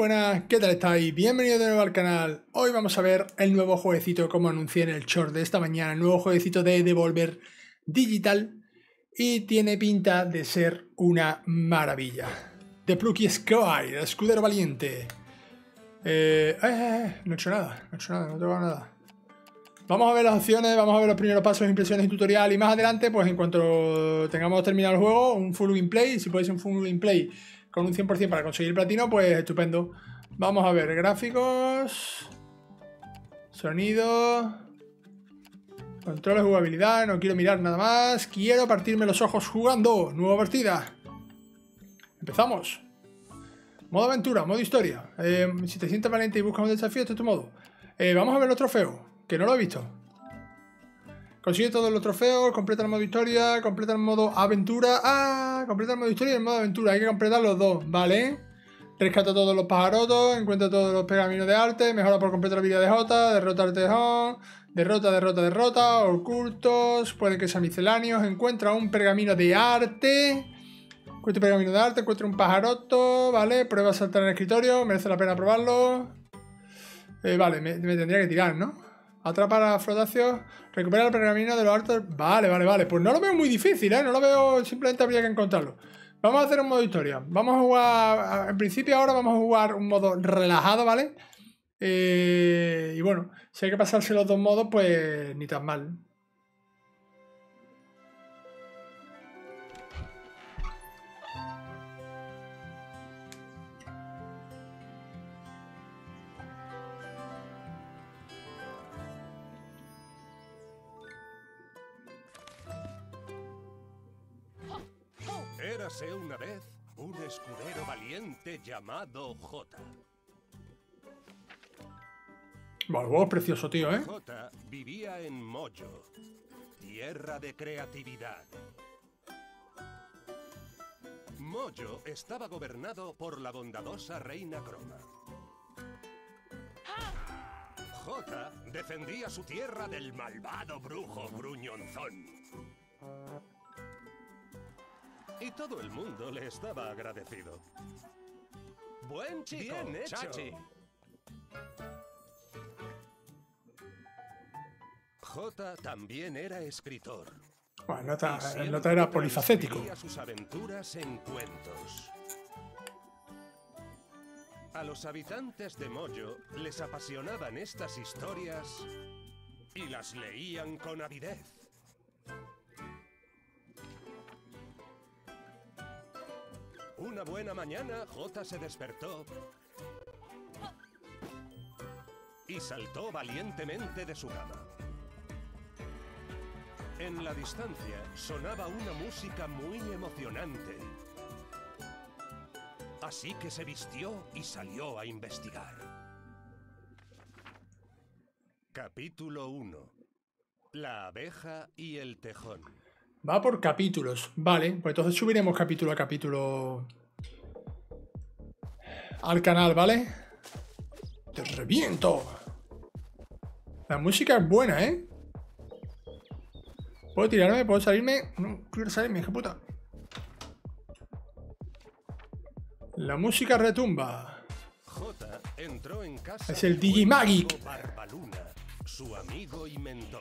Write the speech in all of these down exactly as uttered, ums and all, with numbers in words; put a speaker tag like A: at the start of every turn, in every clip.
A: buenas, ¿qué tal estáis? Bienvenidos de nuevo al canal. Hoy vamos a ver el nuevo jueguecito, como anuncié en el short de esta mañana, el nuevo jueguecito de Devolver Digital, y tiene pinta de ser una maravilla. The Plucky Sky, el escudero valiente. Eh, eh, eh, no he hecho nada, no he hecho nada, no tengo nada. Vamos a ver las opciones, vamos a ver los primeros pasos, impresiones y tutorial, y más adelante, pues en cuanto tengamos terminado el juego, un full gameplay, si puede ser un full gameplay con un cien por cien para conseguir el platino, pues estupendo. Vamos a ver gráficos, sonido, controles, jugabilidad, no quiero mirar nada más, quiero partirme los ojos jugando. Nueva partida. Empezamos. Modo aventura, modo historia. Eh, si te sientes valiente y buscas un desafío, este es tu modo. Eh, vamos a ver los trofeos, que no lo he visto. Consigue todos los trofeos, completa el modo historia, completa el modo aventura. ¡Ah! Completa el modo historia y el modo aventura. Hay que completar los dos, ¿vale? Rescata todos los pajarotos, encuentra todos los pergaminos de arte, mejora por completo la vida de Jota, derrota al tejón, derrota, derrota, derrota, ocultos, puede que sean misceláneos, encuentra un pergamino de arte, encuentra un pergamino de arte, encuentra un pajaroto, ¿vale? Prueba a saltar en el escritorio, merece la pena probarlo. Eh, vale, me, me tendría que tirar, ¿no? Atrapar a Frodacios, recupera el pergamino de los artes. Vale, vale, vale. Pues no lo veo muy difícil, ¿eh? No lo veo, simplemente habría que encontrarlo. Vamos a hacer un modo historia. Vamos a jugar, en principio ahora vamos a jugar un modo relajado, ¿vale? Eh, y bueno, si hay que pasarse los dos modos, pues ni tan mal.
B: Érase una vez un escudero valiente llamado Jota.
A: Bueno, el juego es precioso, tío, ¿eh?
B: Jota vivía en Mojo, tierra de creatividad. Mojo estaba gobernado por la bondadosa reina Croma. Jota defendía su tierra del malvado brujo gruñonzón. Y todo el mundo le estaba agradecido. ¡Buen chico! ¡Bien hecho! Chachi. Jota también era escritor.
A: Bueno, nota, el nota era polifacético.
B: Sus aventuras en cuentos. A los habitantes de Mojo les apasionaban estas historias y las leían con avidez. Una buena mañana, Jota se despertó y saltó valientemente de su cama. En la distancia sonaba una música muy emocionante. Así que se vistió y salió a investigar. Capítulo uno. La abeja y el tejón.
A: Va por capítulos, vale, pues entonces subiremos capítulo a capítulo al canal, ¿vale? ¡Te reviento! La música es buena, ¿eh? ¿Puedo tirarme? ¿Puedo salirme? No, quiero salirme, hija puta. La música retumba.
B: Jota entró en casa.
A: Es el Digimagic.
B: Barbaluna, su amigo y mentor.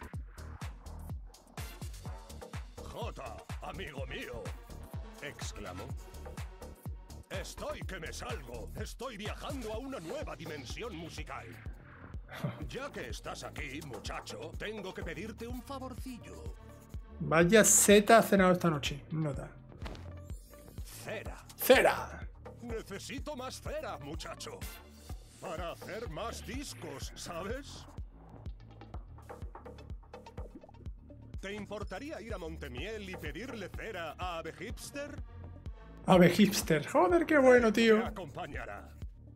B: Jota, amigo mío, exclamó. Estoy que me salgo. Estoy viajando a una nueva dimensión musical. Ya que estás aquí, muchacho, tengo que pedirte un favorcillo.
A: Vaya seta ha cenado esta noche. Nota.
B: Cera.
A: ¡Cera!
B: Necesito más cera, muchacho. Para hacer más discos, ¿sabes? ¿Te importaría ir a Montemiel y pedirle cera a Ave Hipster?
A: Ave Hipster. Joder, qué bueno, tío.
B: Me acompañará.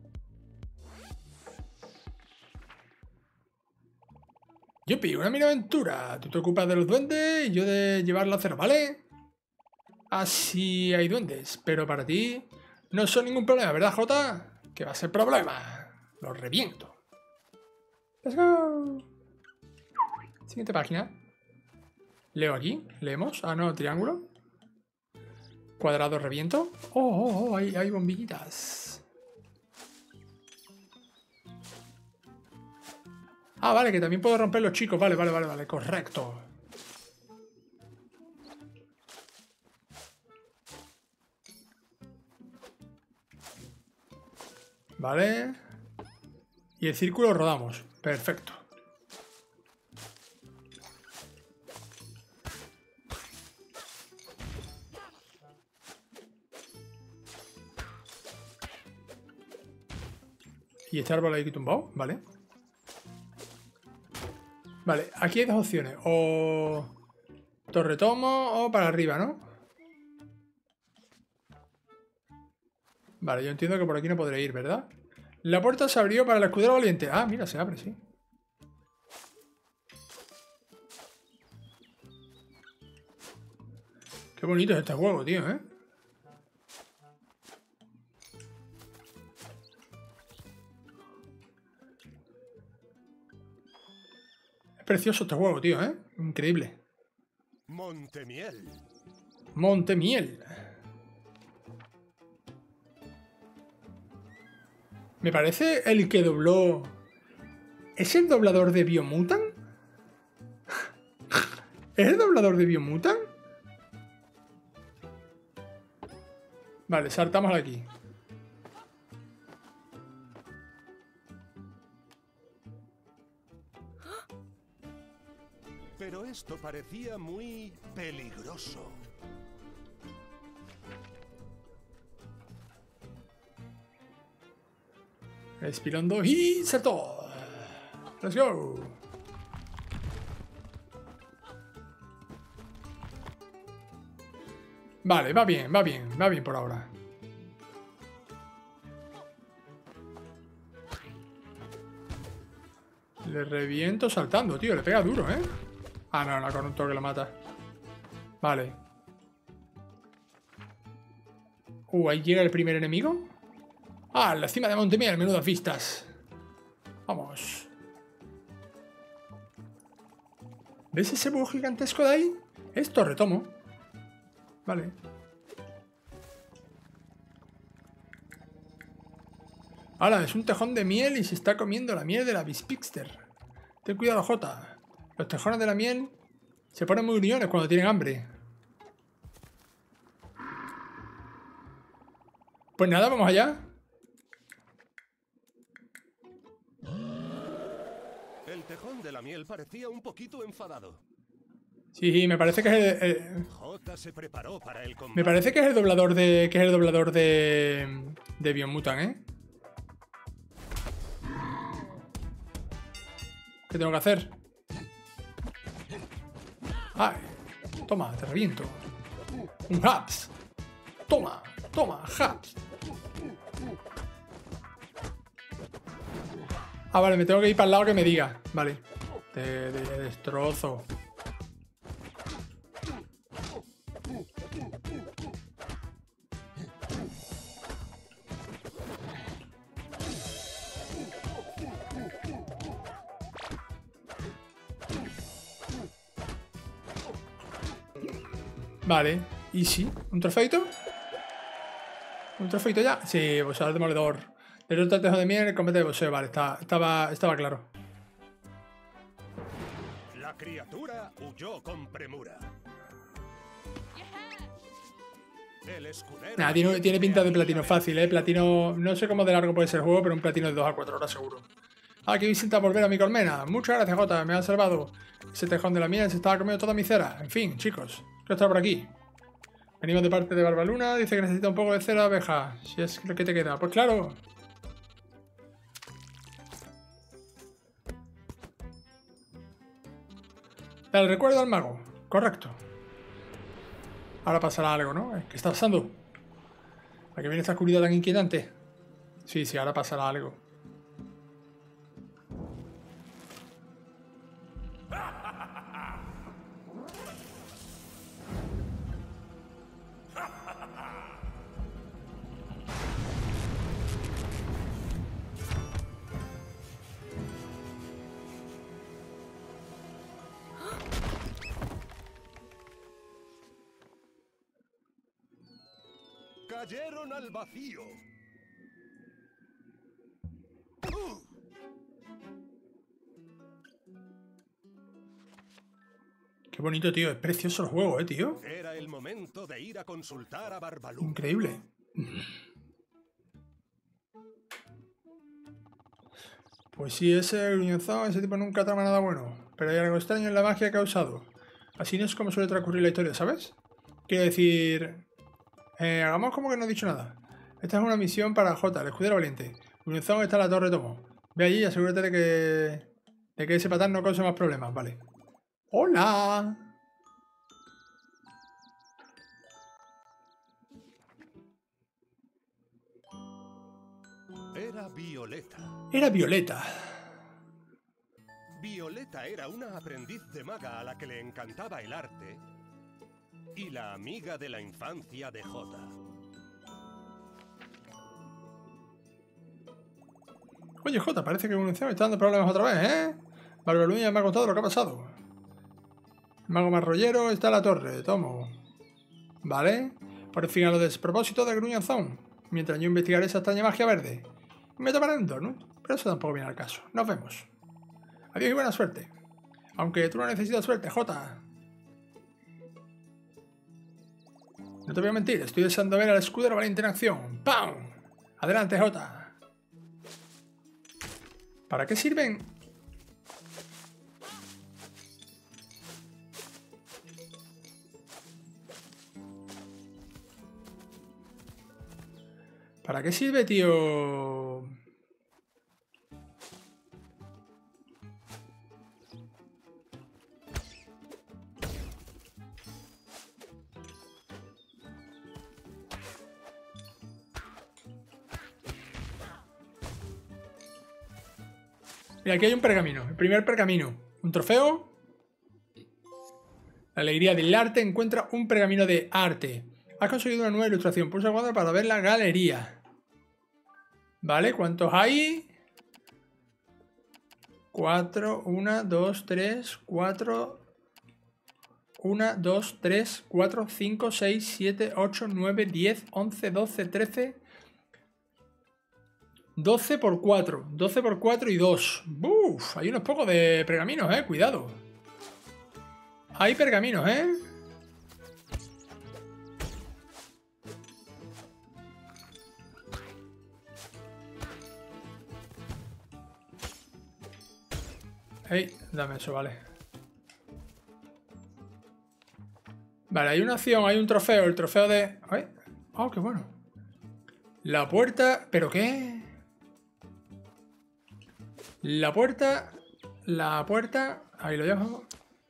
A: Yupi, una mini aventura. Tú te ocupas de los duendes y yo de llevar la cera, ¿vale? Así hay duendes, pero para ti no son ningún problema, ¿verdad, Jota? Que va a ser problema. Los reviento. Let's go. Siguiente página. Leo aquí, leemos. Ah, no, triángulo. Cuadrado reviento. Oh, oh, oh, hay, hay bombillitas. Ah, vale, que también puedo romper los chicos. Vale, vale, vale, vale, correcto. Vale. Y el círculo rodamos. Perfecto. Y este árbol ahí tumbado, vale. Vale, aquí hay dos opciones. O torretomo o para arriba, ¿no? Vale, yo entiendo que por aquí no podré ir, ¿verdad? La puerta se abrió para el escudero valiente. Ah, mira, se abre, sí. Qué bonito es este juego, tío, ¿eh? Es precioso este juego, tío, ¿eh? Increíble.
B: Montemiel.
A: Montemiel. Me parece el que dobló... ¿Es el doblador de Biomutant? ¿Es el doblador de Biomutant? Vale, saltamos aquí.
B: Pero esto parecía muy peligroso.
A: Respirando y saltó. Let's go. Vale, va bien, va bien, va bien por ahora. Le reviento saltando, tío. Le pega duro, ¿eh? Ah, no, no, con un toque lo mata. Vale. Uh, ahí llega el primer enemigo. Ah, la cima de Montemiel, menudas vistas. Vamos. ¿Ves ese búho gigantesco de ahí? Es torretomo. Vale. Ahora, es un tejón de miel y se está comiendo la miel de la Bispixter. Ten cuidado, Jota. Los tejones de la miel se ponen muy griones cuando tienen hambre. Pues nada, vamos allá.
B: El tejón de la miel parecía un poquito enfadado.
A: Sí, me parece que es el, el,
B: Jota se preparó para el combate.
A: me parece que es el doblador de que es el doblador de de Biomutant, ¿eh? ¿Qué tengo que hacer? ¡Ay! Toma, te reviento. Un Haps. Toma, toma, Haps. Ah, vale, me tengo que ir para el lado que me diga. Vale. Te, te destrozo. Vale, easy. ¿Un trofeito? ¿Un trofeito ya? Sí, boxeador demoledor. Derrota al tejo de miel, combate de boxeo. Vale, está, estaba, estaba claro.
B: La criatura huyó con premura. El escudero...
A: Nah, tiene, tiene pinta de platino fácil, ¿eh? Platino... No sé cómo de largo puede ser el juego, pero un platino de dos a cuatro horas seguro. Ah, que visita volver a mi colmena. Muchas gracias, Jota. Me han salvado. Ese tejón de la miel se estaba comiendo toda mi cera. En fin, chicos. Quiero estar por aquí. Venimos de parte de Barbaluna. Dice que necesita un poco de cera de abeja. Si es lo que te queda. Pues claro. Dale recuerdo al mago. Correcto. Ahora pasará algo, ¿no? ¿Qué está pasando? ¿A qué viene esta oscuridad tan inquietante? Sí, sí, ahora pasará algo.
B: Cayeron al vacío.
A: Qué bonito, tío. Es precioso el juego, eh, tío.
B: Era el momento de ir a consultar a Barbalú.
A: Increíble. Pues sí, ese gruñonzón, ese tipo nunca trama nada bueno. Pero hay algo extraño en la magia que ha usado. Así no es como suele transcurrir la historia, ¿sabes? Quiero decir... Eh, hagamos como que no he dicho nada. Esta es una misión para Jota, el escudero valiente. Gruñonzón está en la torre Tomo. Ve allí y asegúrate de que... de que ese patán no cause más problemas, vale. ¡Hola!
B: Era Violeta.
A: Era Violeta.
B: Violeta era una aprendiz de maga a la que le encantaba el arte y la amiga de la infancia de Jota.
A: Oye, Jota, parece que Gruñonzón está dando problemas otra vez, ¿eh? Barbalú ya me ha contado lo que ha pasado. El mago marrollero está en la torre, tomo. Vale. Por fin a los despropósitos de Gruñonzón. Mientras yo investigaré esa extraña magia verde. Me tomaré un donut, pero eso tampoco viene al caso. Nos vemos. Adiós y buena suerte. Aunque tú no necesitas suerte, Jota. No te voy a mentir, estoy deseando ver al escudero valiente en acción. ¡Pam! Adelante, Jota. ¿Para qué sirven? ¿Para qué sirve, tío? Mira, aquí hay un pergamino. El primer pergamino. Un trofeo. La alegría del arte encuentra un pergamino de arte. Has conseguido una nueva ilustración. Pulsa el cuadro para ver la galería. Vale, ¿cuántos hay? Cuatro, una, dos, tres, cuatro. Una, dos, tres, cuatro, cinco, seis, siete, ocho, nueve, diez, once, doce, trece. doce por cuatro. doce por cuatro y dos. Uf, hay unos pocos de pergaminos, eh. Cuidado. Hay pergaminos, eh. Hey, dame eso, vale. Vale, hay una acción, hay un trofeo, el trofeo de... Ay, oh, qué bueno. La puerta... ¿Pero qué? La puerta... La puerta... Ahí lo dejo.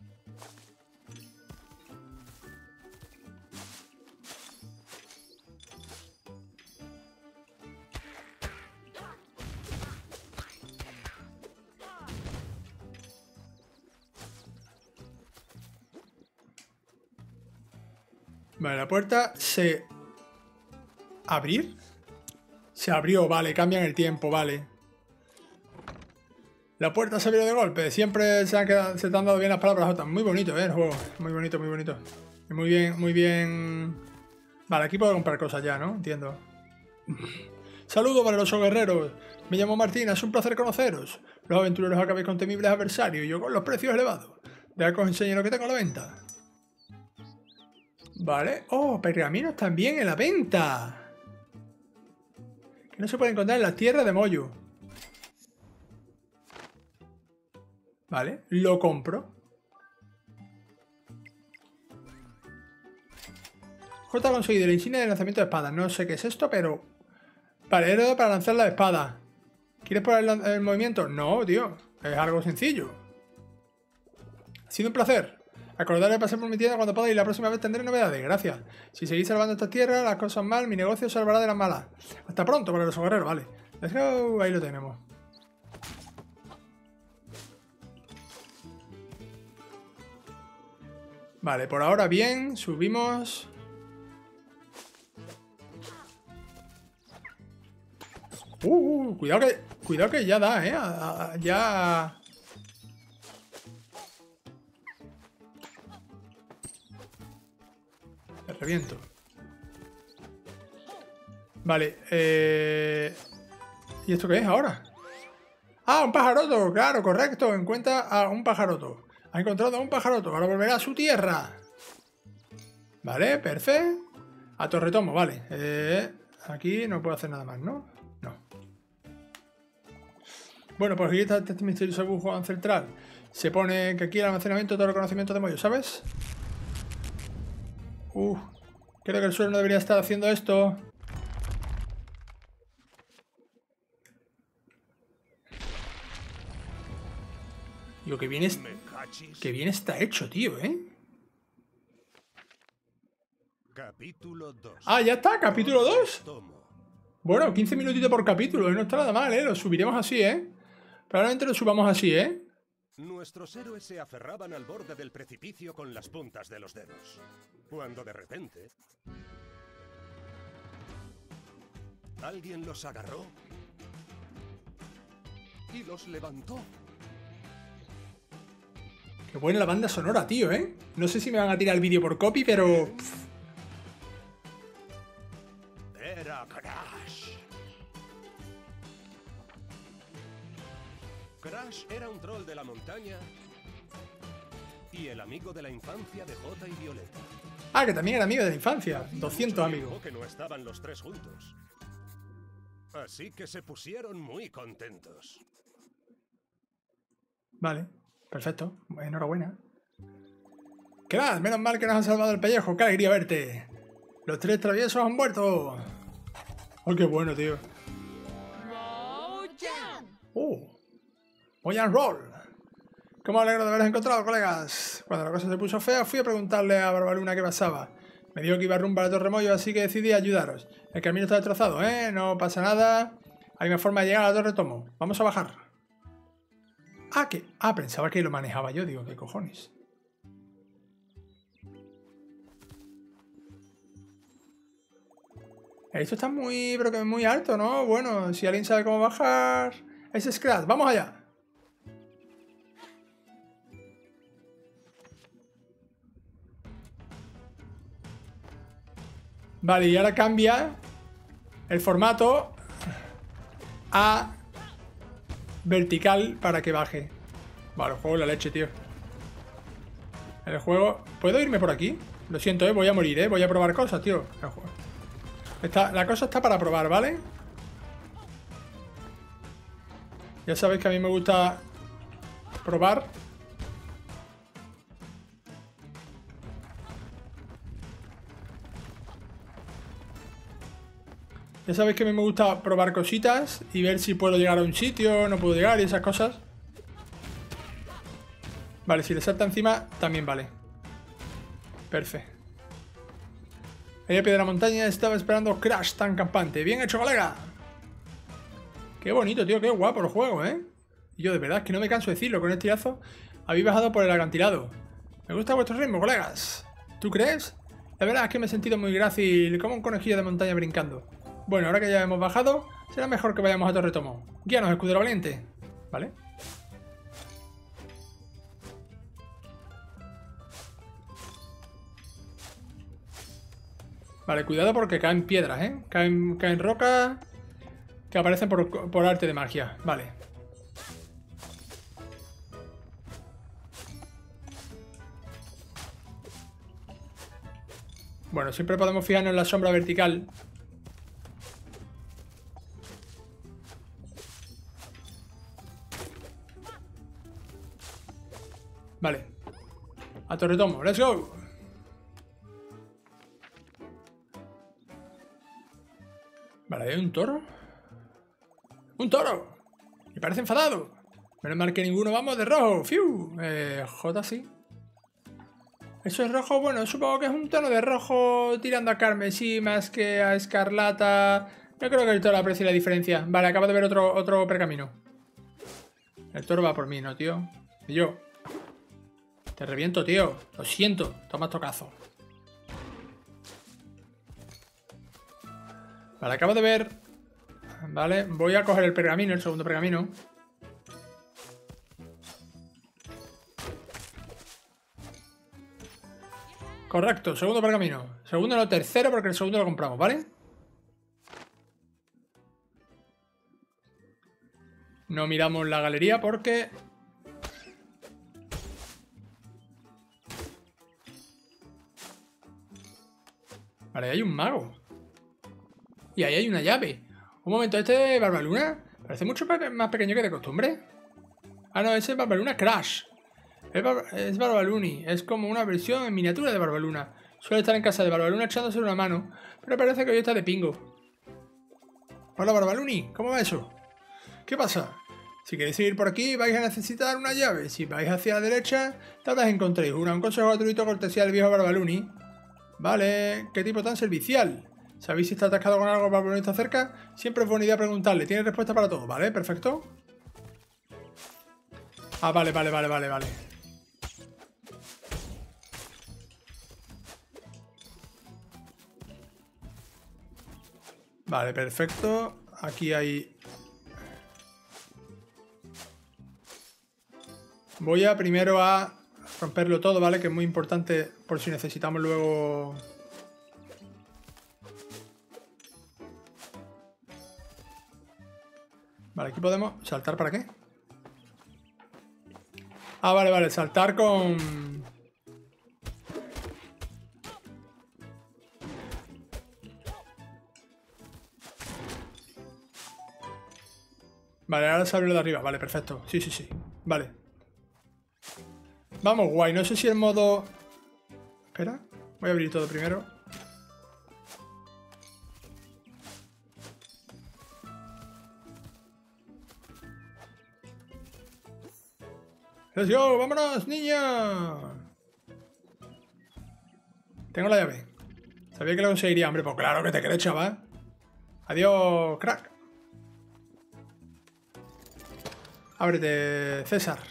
A: Vale, la puerta se... ¿Abrir? Se abrió, vale, cambian el tiempo, vale. La puerta se abrió de golpe. Siempre se, han quedado, se te han dado bien las palabras, Jota. Muy bonito, eh, el juego. Muy bonito, muy bonito. Y muy bien, muy bien... Vale, aquí puedo comprar cosas ya, ¿no? Entiendo. Saludos, valerosos guerreros. Me llamo Martina, es un placer conoceros. Los aventureros acabéis con temibles adversarios y yo con los precios elevados. Deja que os enseñe lo que tengo a la venta. Vale. Oh, pergaminos también en la venta. Que no se puede encontrar en las tierras de Moyo. Vale, lo compro. J ha conseguido la insignia de lanzamiento de espadas. No sé qué es esto, pero... Vale, era para lanzar la espada. ¿Quieres poner el, el movimiento? No, tío. Es algo sencillo. Ha sido un placer. Acordaros de pasar por mi tienda cuando podáis y la próxima vez tendré novedades. Gracias. Si seguís salvando estas tierras, las cosas mal, mi negocio salvará de las malas. Hasta pronto, para los guerreros, vale. Let's go. Ahí lo tenemos. Vale, por ahora bien. Subimos. Uh, uh, cuidado que, cuidado que ya da, eh. A, a, ya... Me reviento. Vale, eh... ¿y esto qué es ahora? Ah, un pajaroto, claro, correcto. Encuentra a un pajaroto. Ha encontrado a un pajaroto. Ahora volverá a su tierra. Vale, perfecto. A Torretomo, vale. Eh, aquí no puedo hacer nada más, ¿no? No. Bueno, pues aquí está este misterioso dibujo ancestral. Se pone que aquí el almacenamiento de todo el conocimiento de Moyo, ¿sabes? Uh, creo que el suelo no debería estar haciendo esto. Digo, que bien, es... que bien está hecho, tío, ¿eh?
B: Capítulo dos.
A: Ah, ya está, capítulo dos. Bueno, quince minutitos por capítulo, no está nada mal, ¿eh? Lo subiremos así, ¿eh? Probablemente lo subamos así, ¿eh?
B: Nuestros héroes se aferraban al borde del precipicio con las puntas de los dedos. Cuando de repente... alguien los agarró y los levantó.
A: Qué buena la banda sonora, tío, ¿eh? No sé si me van a tirar el vídeo por copy, pero...
B: Era Crash. Crash era un troll de la montaña y el amigo de la infancia de Jota y Violeta.
A: Ah, que también era amigo de la infancia. doscientos amigos.
B: Que no estaban los tres juntos. Así que se pusieron muy contentos.
A: Vale, perfecto. Enhorabuena. Crash, menos mal que nos han salvado el pellejo. ¡Qué alegría verte! Los tres traviesos han muerto. ¡Oh, qué bueno, tío! ¡Oh! ¡Voy a roll! ¿Cómo alegro de haberos encontrado, colegas? Cuando la cosa se puso fea, fui a preguntarle a Barbaluna qué pasaba. Me dijo que iba rumbo a la Torre Moyo, así que decidí ayudaros. El camino está destrozado, ¿eh? No pasa nada. Hay una forma de llegar a la Torre Tomo. Vamos a bajar. Ah, que... Ah, pensaba que lo manejaba yo. Digo, ¿qué cojones? Esto está muy... pero que muy alto, ¿no? Bueno, si alguien sabe cómo bajar... Es Scratch. ¡Vamos allá! Vale, y ahora cambia el formato a vertical para que baje. Vale, el juego es la leche, tío. El juego... ¿Puedo irme por aquí? Lo siento, eh, voy a morir, eh. Voy a probar cosas, tío. El juego. Está... La cosa está para probar, ¿vale? Ya sabéis que a mí me gusta probar. Ya sabéis que a mí me gusta probar cositas y ver si puedo llegar a un sitio, no puedo llegar y esas cosas. Vale, si le salta encima, también vale. Perfecto. Ahí a pie de la montaña estaba esperando Crash tan campante. ¡Bien hecho, colega! Qué bonito, tío, qué guapo el juego, ¿eh? Y yo de verdad es que no me canso de decirlo, con este tirazo habéis bajado por el acantilado. Me gusta vuestro ritmo, colegas. ¿Tú crees? La verdad es que me he sentido muy grácil, como un conejillo de montaña brincando. Bueno, ahora que ya hemos bajado, será mejor que vayamos a Torre Tomo. Guíanos, escudero valiente. ¿Vale? Vale, cuidado porque caen piedras, ¿eh? Caen, caen rocas que aparecen por, por arte de magia. Vale. Bueno, siempre podemos fijarnos en la sombra vertical. Vale. A Torre Tomo, let's go. Vale, ¿hay un toro? ¡Un toro! Me parece enfadado. Menos mal que ninguno vamos de rojo. ¡Fiu! Eh, J sí. Eso es rojo, bueno, supongo que es un tono de rojo tirando a carmesí más que a escarlata. Yo creo que el toro aprecia la diferencia. Vale, acabo de ver otro, otro pergamino. El toro va por mí, ¿no, tío? Y yo. Te reviento, tío. Lo siento. Toma tocazo. Vale, acabo de ver... Vale, voy a coger el pergamino, el segundo pergamino. Correcto, segundo pergamino. Segundo no, tercero porque el segundo lo compramos, ¿vale? No miramos la galería porque... Vale, hay un mago. Y ahí hay una llave. Un momento, ¿este es Barbaluna? Parece mucho más pequeño que de costumbre. Ah, no, ese es Barbaluna Crash. Es, Bar es Barbaluni. Es como una versión en miniatura de Barbaluna. Suele estar en casa de Barbaluna echándose una mano. Pero parece que hoy está de pingo. Hola, Barbaluni. ¿Cómo va eso? ¿Qué pasa? Si queréis seguir por aquí, vais a necesitar una llave. Si vais hacia la derecha, tal vez encontréis una. Un consejo gratuito cortesía del viejo Barbaluni. Vale. ¿Qué tipo tan servicial? ¿Sabéis si está atascado con algo Barbaluni está cerca? Siempre es buena idea preguntarle. Tiene respuesta para todo. Vale, perfecto. Ah, vale, vale, vale, vale, vale. Vale, perfecto. Aquí hay... Voy a primero a romperlo todo, ¿vale? Que es muy importante por si necesitamos luego... Vale, aquí podemos saltar, ¿para qué? Ah, vale, vale, saltar con... Vale, ahora se abre lo de arriba. Vale, perfecto. Sí, sí, sí. Vale. Vamos, guay. No sé si el modo... Espera. Voy a abrir todo primero. ¡Let's go! ¡Vámonos, niño! Tengo la llave. Sabía que lo conseguiría, hombre. Pues claro que te crees, chaval. Adiós, crack. Ábrete, César.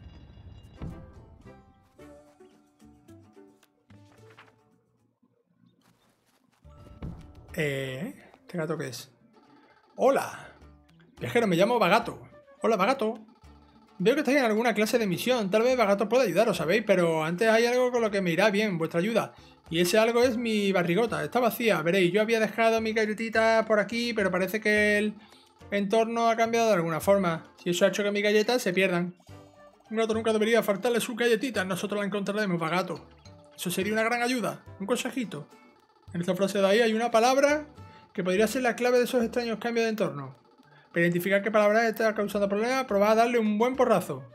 A: Eh... ¿Este gato qué es? ¡Hola! Viajero, me llamo Bagato. Hola, Bagato. Veo que estáis en alguna clase de misión. Tal vez Bagato pueda ayudaros, ¿sabéis? Pero antes hay algo con lo que me irá bien, vuestra ayuda. Y ese algo es mi barrigota. Está vacía, veréis. Yo había dejado mi galletita por aquí, pero parece que el entorno ha cambiado de alguna forma. Si eso ha hecho que mis galletas se pierdan. Un gato nunca debería faltarle sus galletitas. Nosotros la encontraremos, Bagato. Eso sería una gran ayuda. Un consejito. En esta frase de ahí hay una palabra que podría ser la clave de esos extraños cambios de entorno. Para identificar qué palabra está causando problemas, probad a darle un buen porrazo.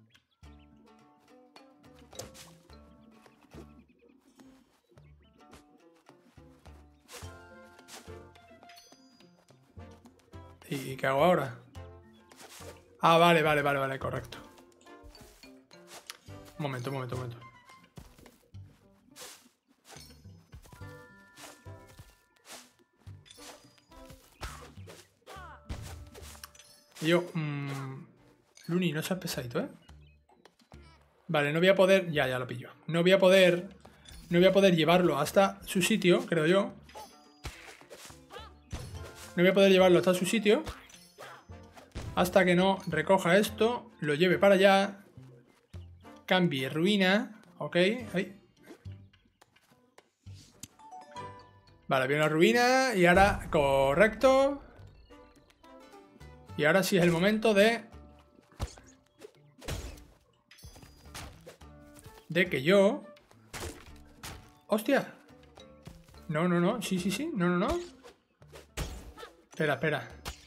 A: ¿Y qué hago ahora? Ah, vale, vale, vale, vale, correcto. Un momento, un momento, un momento. Yo, mmm, Luni, no seas pesadito, ¿eh? Vale, no voy a poder... Ya, ya lo pillo. No voy a poder... No voy a poder llevarlo hasta su sitio, creo yo. No voy a poder llevarlo hasta su sitio hasta que no recoja esto, lo lleve para allá, cambie ruina, ok, ahí. Vale, viene la ruina y ahora, correcto. Y ahora sí es el momento de... De que yo... ¡Hostia! No, no, no, sí, sí, sí, no, no, no. Espera, espera.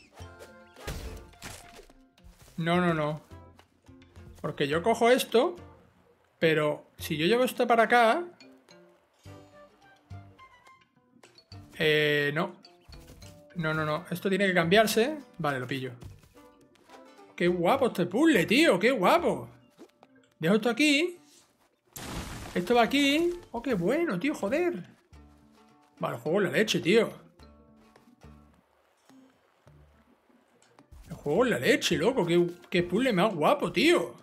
A: No, no, no. Porque yo cojo esto, pero si yo llevo esto para acá... Eh, no. No, no, no. Esto tiene que cambiarse. Vale, lo pillo. Qué guapo este puzzle, tío. Qué guapo. Dejo esto aquí. Esto va aquí. Oh, qué bueno, tío, joder. Vale, juego la leche, tío. El juego la leche, loco. Qué, qué puzzle más guapo, tío.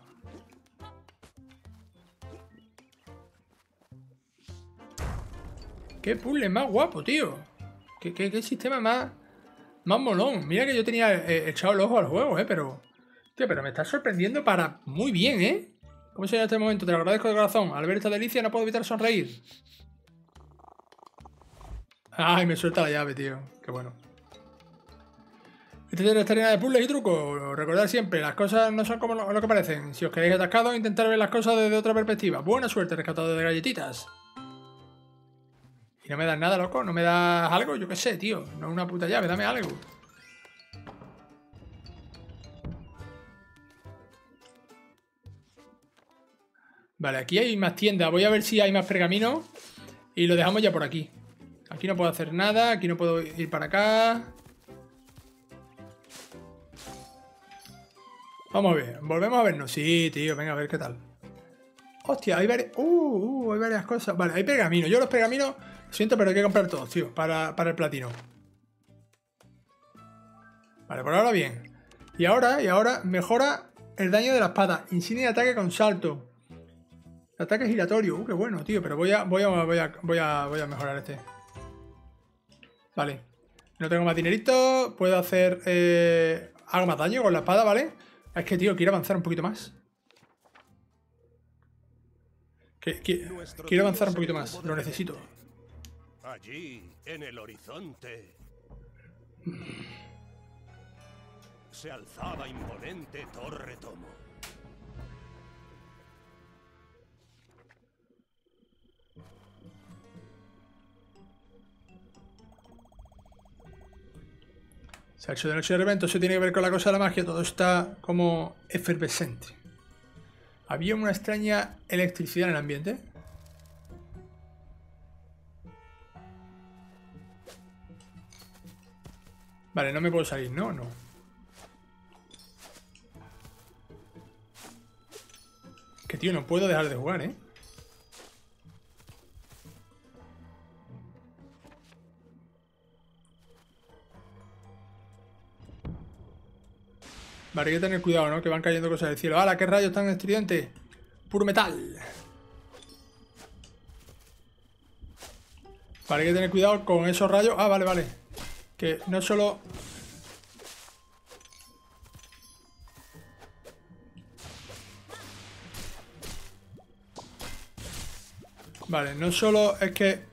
A: Qué puzzle más guapo, tío. Qué, qué, qué sistema más... Más molón. Mira que yo tenía eh, echado el ojo al juego, eh, pero... Tío, pero me está sorprendiendo para muy bien, ¿eh? ¿Cómo se llama este momento? Te lo agradezco de corazón. Al ver esta delicia no puedo evitar sonreír. Ay, me suelta la llave, tío. Qué bueno. Esta serie está llena de puzzles y trucos. Recordad siempre, las cosas no son como lo, lo que parecen. Si os quedáis atascados, intentar ver las cosas desde otra perspectiva. Buena suerte, rescatador de galletitas. ¿Y no me das nada, loco? ¿No me das algo? Yo qué sé, tío. No es una puta llave, dame algo. Vale, aquí hay más tiendas. Voy a ver si hay más pergaminos. Y lo dejamos ya por aquí. Aquí no puedo hacer nada. Aquí no puedo ir para acá. Vamos a ver. Volvemos a vernos. Sí, tío. Venga, a ver qué tal. Hostia, hay varias... Uh, uh, hay varias cosas. Vale, hay pergaminos. Yo los pergaminos... Siento, pero hay que comprar todos, tío. Para, para el platino. Vale, por ahora bien. Y ahora, y ahora mejora el daño de la espada. Insignia de ataque con salto. Ataque giratorio. Uh, qué bueno, tío. Pero voy a, voy a, voy a, voy a, voy a mejorar este. Vale. No tengo más dinerito. Puedo hacer... Eh, hago más daño con la espada, ¿vale? Es que, tío, quiero avanzar un poquito más. Que, que, quiero avanzar un poquito más. Lo necesito.
B: Allí, en el horizonte, se alzaba imponente Torre Tomo.
A: Se ha hecho de noche de repente, eso tiene que ver con la cosa de la magia, todo está como efervescente. Había una extraña electricidad en el ambiente. Vale, no me puedo salir, ¿no? No. Que tío, no puedo dejar de jugar, ¿eh? Vale, hay que tener cuidado, ¿no? Que van cayendo cosas del cielo. ¡Hala! ¿Qué rayos tan estridentes? ¡Puro metal! Vale, hay que tener cuidado con esos rayos. Ah, vale, vale. Que no solo... Vale, no solo es que...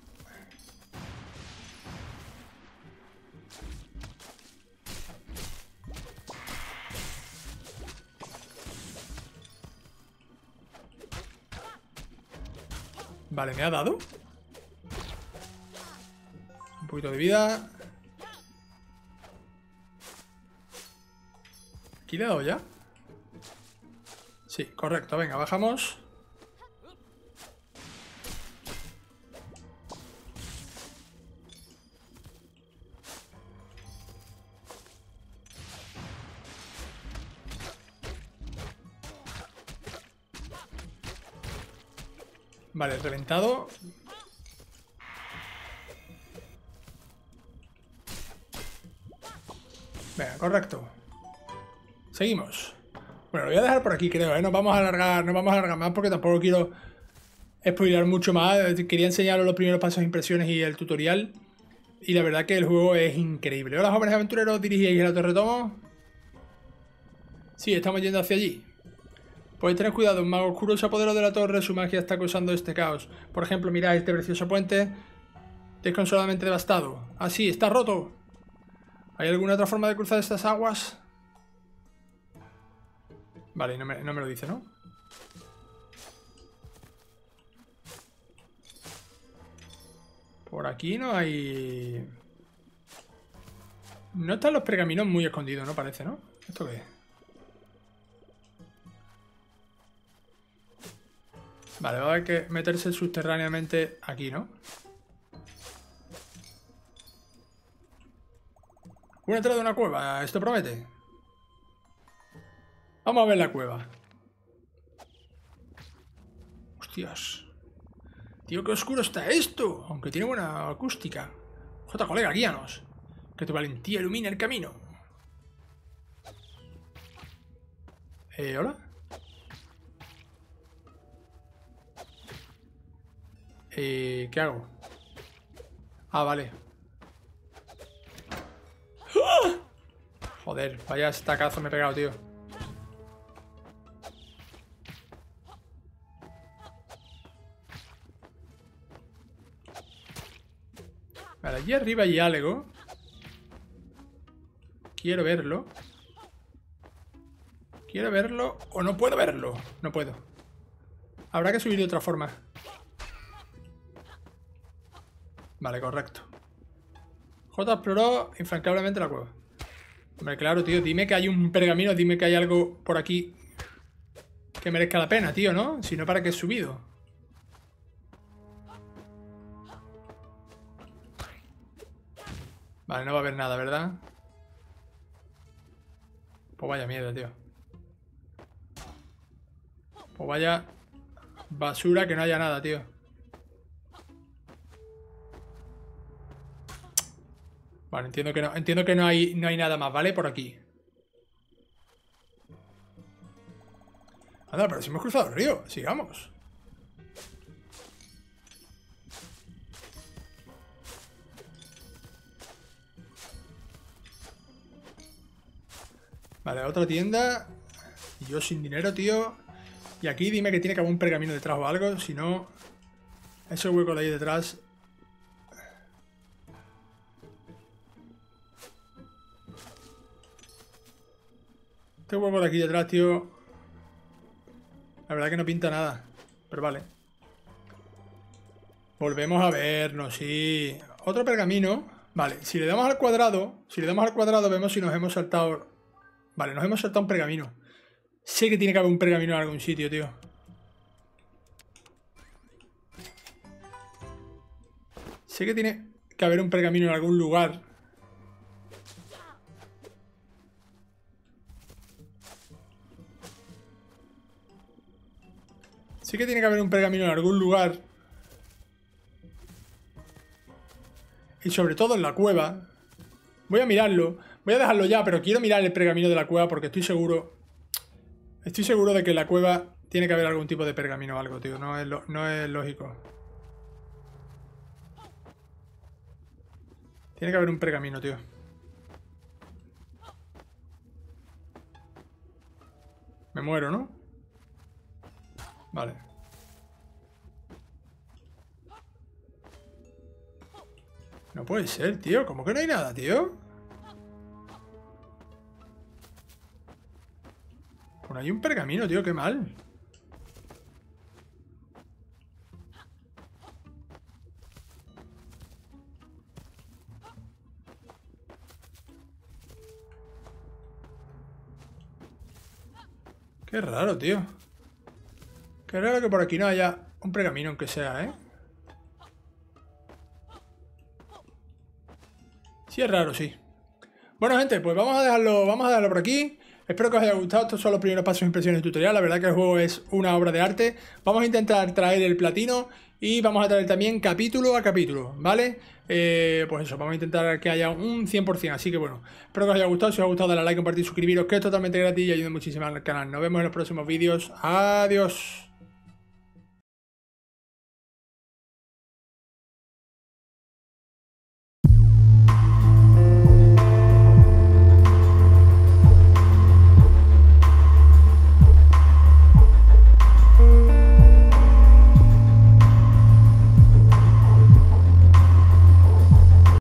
A: Vale, me ha dado un poquito de vida. ¿Aquí le he dado ya? Sí, correcto, venga, bajamos. Vale, reventado. Venga, correcto. Seguimos. Bueno, lo voy a dejar por aquí, creo, ¿eh? Nos vamos a alargar, nos vamos a alargar más porque tampoco quiero spoilear mucho más. Quería enseñaros los primeros pasos, impresiones y el tutorial. Y la verdad que el juego es increíble. Hola, jóvenes aventureros, dirigíais a la Torre Tomo. Sí, estamos yendo hacia allí. Podéis tener cuidado, un mago oscuro se apoderó de la torre, su magia está causando este caos. Por ejemplo, mirad este precioso puente, desconsoladamente devastado. Ah, sí, está roto. ¿Hay alguna otra forma de cruzar estas aguas? Vale, no me, no me lo dice, ¿no? Por aquí no hay... No están los pergaminos muy escondidos, ¿no? Parece, ¿no? ¿Esto qué es? Vale, va a haber que meterse subterráneamente aquí, ¿no? Una entrada de una cueva, esto promete. Vamos a ver la cueva. Hostias. Tío, qué oscuro está esto. Aunque tiene buena acústica. Jota, colega, guíanos. Que tu valentía ilumina el camino. Eh, ¿hola? Eh, ¿qué hago? Ah, vale. ¡Ah! Joder, vaya estacazo me he pegado, tío. Vale, allí arriba hay algo. Quiero verlo. Quiero verlo o no puedo verlo. No puedo. Habrá que subir de otra forma. Vale, correcto. J exploró infrancablemente la cueva. Hombre, claro, tío, dime que hay un pergamino, dime que hay algo por aquí que merezca la pena, tío, ¿no? Si no, ¿para qué he subido? Vale, no va a haber nada, ¿verdad? Pues vaya mierda, tío. Pues vaya basura que no haya nada, tío. Vale, entiendo que no, entiendo que no hay, no hay nada más, ¿vale? Por aquí. Anda, pero si hemos cruzado el río. Sigamos. Vale, otra tienda. Y yo sin dinero, tío. Y aquí dime que tiene que haber un pergamino detrás o algo. Si no, ese hueco de ahí detrás. Este hueco de aquí detrás, tío. La verdad que no pinta nada. Pero vale. Volvemos a vernos, sí. Otro pergamino. Vale, si le damos al cuadrado. Si le damos al cuadrado vemos si nos hemos saltado. Vale, nos hemos saltado un pergamino. Sé que tiene que haber un pergamino en algún sitio, tío. Sé que tiene que haber un pergamino en algún lugar. Sé que tiene que haber un pergamino en algún lugar. Y sobre todo en la cueva. Voy a mirarlo. Voy a dejarlo ya, pero quiero mirar el pergamino de la cueva porque estoy seguro... Estoy seguro de que en la cueva tiene que haber algún tipo de pergamino o algo, tío. No es, lo, no es lógico. Tiene que haber un pergamino, tío. Me muero, ¿no? Vale. No puede ser, tío. ¿Cómo que no hay nada, tío? Por ahí un pergamino, tío. Qué mal. Qué raro, tío. Qué raro que por aquí no haya un pergamino, aunque sea, ¿eh? Sí, es raro, sí. Bueno, gente, pues vamos a dejarlo, vamos a dejarlo por aquí. Espero que os haya gustado. Estos son los primeros pasos, impresiones y tutorial. La verdad que el juego es una obra de arte. Vamos a intentar traer el platino y vamos a traer también capítulo a capítulo, ¿vale? Eh, pues eso, vamos a intentar que haya un cien por cien. Así que bueno, espero que os haya gustado. Si os ha gustado, dale a like, compartir, suscribiros, que es totalmente gratis y ayuda muchísimo al canal. Nos vemos en los próximos vídeos. Adiós.